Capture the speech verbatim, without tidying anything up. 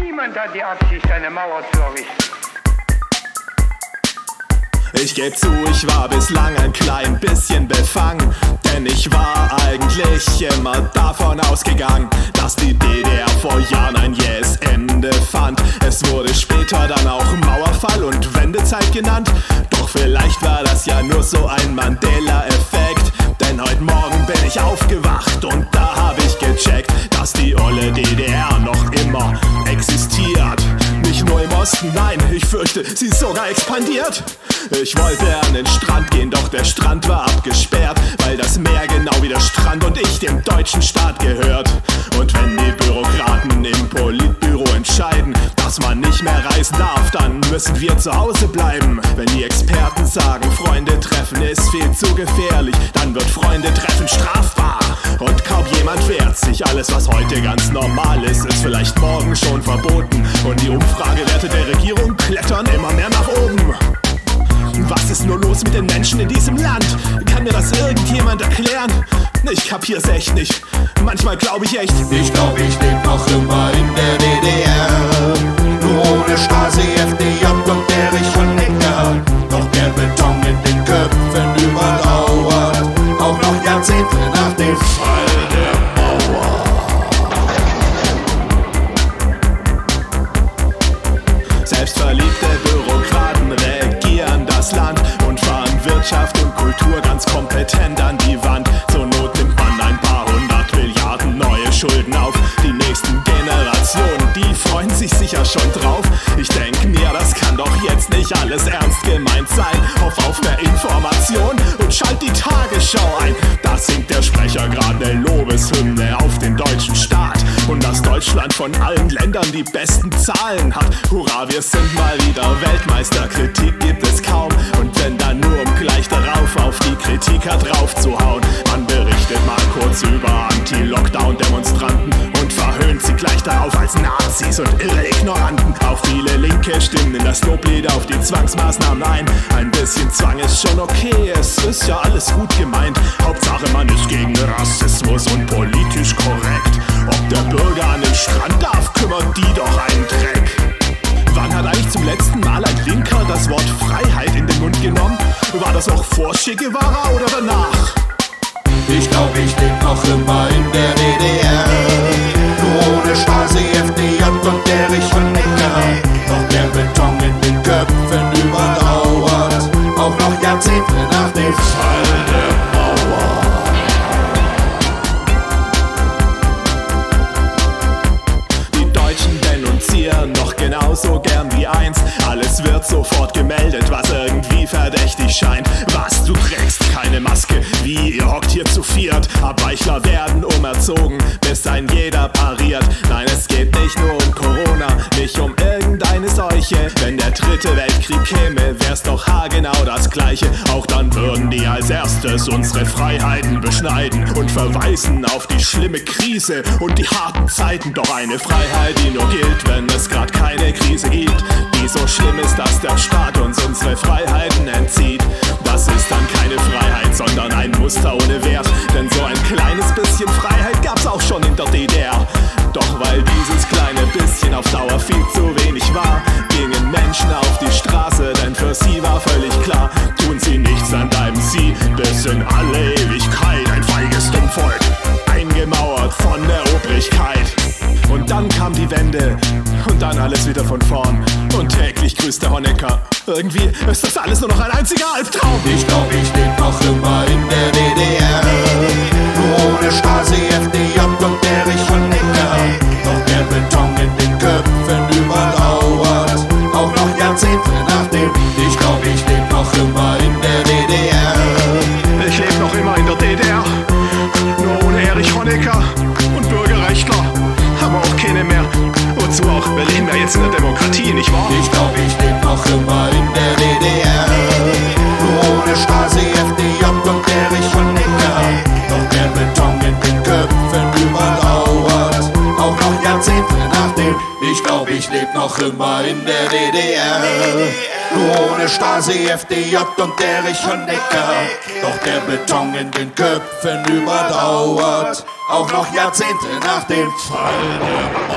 Niemand hat die Absicht, eine Mauer zu errichten. Ich geb zu, ich war bislang ein klein bisschen befangen, denn ich war eigentlich immer davon ausgegangen, dass die D D R vor Jahren ein jähes Ende fand. Es wurde später dann auch Mauerfall und Wendezeit genannt, doch vielleicht war das ja nur so ein Mandela-Effekt. Denn heute Morgen bin ich aufgewacht und da hab ich gecheckt, dass die olle D D R noch immer existiert. Nicht nur im Osten, nein, ich fürchte, sie ist sogar expandiert. Ich wollte an den Strand gehen, doch der Strand war abgesperrt, weil das Meer genau wie der Strand und ich dem deutschen Staat gehört. Und wenn die Bürokraten im Politbüro entscheiden, dass man nicht mehr reisen darf, dann müssen wir zu Hause bleiben. Wenn die Experten sagen, Freunde treffen ist viel zu gefährlich, dann wird Freunde treffen strafbar. Und kaum jemand wehrt sich, alles was heute ganz normal ist, ist vielleicht morgen schon verboten. Und die Umfragewerte der Regierung klettern immer mehr nach oben. Was ist nur los mit den Menschen in diesem Land? Kann mir das irgendjemand erklären? Ich kapier's echt nicht. Manchmal glaube ich echt, ich glaub, ich leb noch immer in der D D R. Nur ohne Stasi, F D J und Erich Honecker. Doch der Beton in den Köpfen überdauert, auch noch Jahrzehnte nach dem Fall der Mauer. Selbstverliebte Bürokraten regieren das Land und fahren Wirtschaft und Kultur ganz kompetent an die Wand. Zur Not nimmt man ein paar hundert Milliarden neue Schulden auf. Die nächsten Generationen, die freuen sich sicher schon drauf. Ich denk mir, das kann doch jetzt nicht alles ernst gemeint sein. Hoff auf mehr Information und schalt die Tagesschau ein. Da singt der Sprecher gerade eine Lobeshymne auf den deutschen Staat. Und dass Deutschland von allen Ländern die besten Zahlen hat. Hurra, wir sind mal wieder Weltmeister, Kritik gibt es kaum. Und wenn dann nur, um gleich darauf auf die Kritiker draufzuhauen. Man berichtet mal kurz über Anti-Lockdown-Demonstranten und verhöhnt sie gleich darauf als Nazis und irre Ignoranten. Auch viele Linke stimmen in das Loblied auf die Zwangsmaßnahmen ein. Ein bisschen Zwang ist schon okay, es ist ja alles gut gemeint. Hauptsache man ist gegen Rassismus und politisch korrekt. Ob der Bürger an den Strand darf, kümmert die doch einen Dreck. Wann hat eigentlich zum letzten Mal ein Linker das Wort Freiheit in den Mund genommen? War das noch vor Che Guevara oder danach? Ich glaub, ich leb noch immer in der D D R. Nur ohne Stasi, F D J und Erich Honecker. Doch der Beton in den Köpfen überdauert, auch noch Jahrzehnte nach dem Fall der Mauer. Noch genauso gern wie einst. Alles wird sofort gemeldet, was irgendwie verdächtig scheint. Was, du trägst keine Maske? Wie, ihr hockt hier zu viert? Abweichler werden umerzogen, bis ein jeder pariert. Nein, es geht nicht nur um Corona, nicht um irgendeine Seuche. Wenn der dritte Weltkrieg käme, wär's doch haargenau das Gleiche. Auch dann würden die als erstes unsere Freiheiten beschneiden und verweisen auf die schlimme Krise und die harten Zeiten. Doch eine Freiheit, die nur gilt, wenn es grad keine Krise gibt, die so schlimm ist, dass der Staat uns unsere Freiheiten entzieht. Das ist dann keine Freiheit, sondern ein Muster ohne Wert. Denn so ein kleines bisschen Freiheit gab's auch schon in der D D R. Doch weil dieses kleine bisschen auf Dauer viel zu wenig war, gingen Menschen auf die Straße, denn für sie war völlig klar, tun sie nichts, dann bleiben sie bis in alle Ewigkeit ein feiges Dummvolk, eingemauert von der Obrigkeit. Und dann kam die Wende und dann alles wieder von vorn. Und täglich grüßt der Honecker. Irgendwie ist das alles nur noch ein einziger Albtraum. Ich glaub, ich leb noch immer in der D D R. Nur ohne Stasi, F D J und Erich Honecker. Doch der Beton in den Köpfen überdauert, auch noch Jahrzehnte nach dem. Ich glaub, ich leb noch immer in der D D R. Ich leb noch immer in der D D R. Nur ohne Erich Honecker und Bürgerrechtler haben wir auch keine mehr. Wozu auch? Wir leben ja jetzt in der Demokratie, nicht wahr? Ich glaub, ich leb noch immer in der D D R. Nur ohne Stasi, F D J und Erich Honecker. Doch der Beton in den Köpfen überdauert, auch noch Jahrzehnte nach dem. Ich glaub, ich leb noch immer in der D D R. Nur ohne Stasi, F D J und Erich Honecker. Doch der Beton in den Köpfen überdauert, auch noch Jahrzehnte nach dem Fall der Mauer.